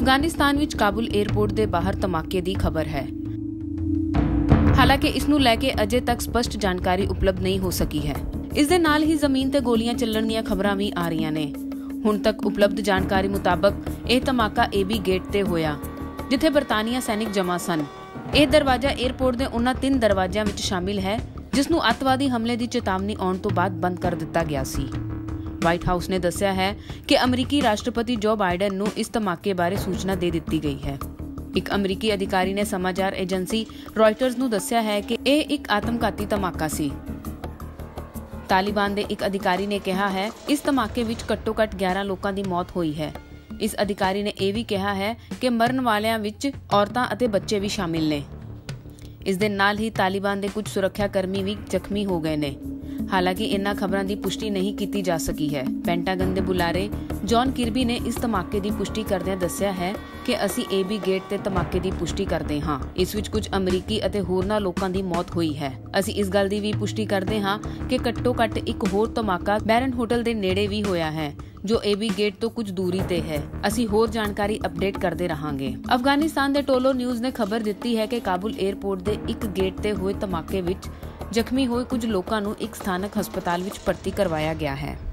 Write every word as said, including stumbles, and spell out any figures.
ਅਫਗਾਨਿਸਤਾਨ ਵਿੱਚ ਕਾਬੁਲ ਏਅਰਪੋਰਟ ਦੇ ਬਾਹਰ ਧਮਾਕੇ ਦੀ ਖਬਰ ਹੈ। ਹਾਲਾਂਕਿ ਇਸ ਨੂੰ ਲੈ ਕੇ ਅਜੇ ਤੱਕ ਸਪਸ਼ਟ ਜਾਣਕਾਰੀ ਉਪਲਬਧ ਨਹੀਂ ਹੋ ਸਕੀ ਹੈ। ਇਸ ਦੇ ਨਾਲ ਹੀ ਜ਼ਮੀਨ ਤੇ ਗੋਲੀਆਂ ਚੱਲਣ ਦੀਆਂ ਖਬਰਾਂ ਵੀ ਆ ਰਹੀਆਂ ਨੇ। ਹੁਣ ਤੱਕ ਉਪਲਬਧ ਜਾਣਕਾਰੀ ਮੁਤਾਬਕ ਇਹ ਧਮਾਕਾ ਏਬੀ ਗੇਟ ਤੇ ਹੋਇਆ, ਜਿੱਥੇ ਬਰਤਾਨੀਆ ਸੈਨਿਕ ਜਮ੍ਹਾਂ ਸਨ। ਇਹ ਦਰਵਾਜ਼ਾ ਏਅਰਪੋਰਟ ਦੇ ਉਹਨਾਂ ਤਿੰਨ ਦਰਵਾਜ਼ਿਆਂ ਵਿੱਚ ਸ਼ਾਮਿਲ ਹੈ ਜਿਸ ਨੂੰ ਅੱਤਵਾਦੀ ਹਮਲੇ ਦੀ ਚੇਤਾਵਨੀ ਆਉਣ ਤੋਂ ਬਾਅਦ ਬੰਦ ਕਰ ਦਿੱਤਾ ਗਿਆ ਸੀ। ਵਾਈਟ ਹਾਊਸ ਨੇ ਦੱਸਿਆ ਹੈ ਕਿ ਅਮਰੀਕੀ ਰਾਸ਼ਟਰਪਤੀ ਜੋ ਬਾਈਡਨ ਨੂੰ ਇਸ ਧਮਾਕੇ ਬਾਰੇ ਸੂਚਨਾ ਦੇ ਦਿੱਤੀ ਗਈ ਹੈ। ਇੱਕ ਅਮਰੀਕੀ ਅਧਿਕਾਰੀ ਨੇ ਸਮਾਚਾਰ ਏਜੰਸੀ ਰॉयटर्स ਨੂੰ ਦੱਸਿਆ ਹੈ ਕਿ ਇਹ ਇੱਕ ਆਤਮਘਾਤੀ ਧਮਾਕਾ ਸੀ। ਤਾਲਿਬਾਨ ਦੇ ਇੱਕ ਅਧਿਕਾਰੀ ਨੇ ਕਿਹਾ ਹੈ ਇਸ ਧਮਾਕੇ ਵਿੱਚ ਘੱਟੋ-ਘੱਟ ਗਿਆਰਾਂ ਲੋਕਾਂ ਦੀ ਮੌਤ ਹੋਈ ਹੈ। ਇਸ ਅਧਿਕਾਰੀ ਨੇ ਇਹ ਵੀ ਕਿਹਾ ਹੈ ਕਿ ਮਰਨ ਵਾਲਿਆਂ ਵਿੱਚ ਔਰਤਾਂ ਅਤੇ ਬੱਚੇ ਵੀ ਸ਼ਾਮਿਲ ਨੇ। ਇਸ ਦੇ ਨਾਲ ਹੀ ਤਾਲਿਬਾਨ ਦੇ ਕੁਝ ਸੁਰੱਖਿਆ ਕਰਮੀ ਵੀ ਜ਼ਖਮੀ ਹੋ ਗਏ ਨੇ। ਹਾਲਾਂਕਿ ਇਨ੍ਹਾਂ ਖਬਰਾਂ ਦੀ ਪੁਸ਼ਟੀ ਨਹੀਂ ਕੀਤੀ ਜਾ ਸਕੀ ਹੈ। ਪੈਂਟਾਗਨ ਦੇ ਬੁਲਾਰੇ ਜੌਨ ਕਿਰਬੀ ਨੇ ਇਸ ਧਮਾਕੇ ਦੀ ਪੁਸ਼ਟੀ ਕਰਦਿਆਂ ਦੱਸਿਆ ਹੈ ਕਿ ਅਸੀਂ ਏਬੀ ਗੇਟ ਤੇ ਧਮਾਕੇ ਦੀ ਪੁਸ਼ਟੀ ਕਰਦੇ ਹਾਂ। ਇਸ ਵਿੱਚ ਕੁਝ ਅਮਰੀਕੀ ਅਤੇ ਹੋਰਨਾਂ ਲੋਕਾਂ ਦੀ ਮੌਤ ਹੋਈ ਹੈ। ਅਸੀਂ ਇਸ ਗੱਲ ਦੀ ਵੀ ਪੁਸ਼ਟੀ ਕਰਦੇ ਹਾਂ ਕਿ ਘੱਟੋ-ਘੱਟ ਇੱਕ ਹੋਰ ਧਮਾਕਾ ਬੈਰਨ ਹੋਟਲ ਦੇ ਨੇੜੇ ਵੀ ਹੋਇਆ ਹੈ, ਜੋ ਏਬੀ ਗੇਟ ਤੋਂ ਕੁਝ ਦੂਰੀ ਤੇ ਹੈ। ਅਸੀਂ ਹੋਰ ਜਾਣਕਾਰੀ ਅਪਡੇਟ ਕਰਦੇ ਰਹਾਂਗੇ। ਅਫਗਾਨਿਸਤਾਨ ਦੇ ਟੋਲੋ ਨਿਊਜ਼ ਨੇ ਖਬਰ ਦਿੱਤੀ ਹੈ ਕਿ ਕਾਬੁਲ ਏਅਰਪੋਰਟ ਦੇ ਇੱਕ ਗੇਟ ਤੇ ਹੋਏ ਧਮਾਕੇ ਵਿੱਚ ਜ਼ਖਮੀ ਹੋਏ ਕੁਝ ਲੋਕਾਂ ਨੂੰ ਇੱਕ ਸਥਾਨਕ ਹਸਪਤਾਲ ਵਿੱਚ ਭਰਤੀ ਕਰਵਾਇਆ ਗਿਆ ਹੈ।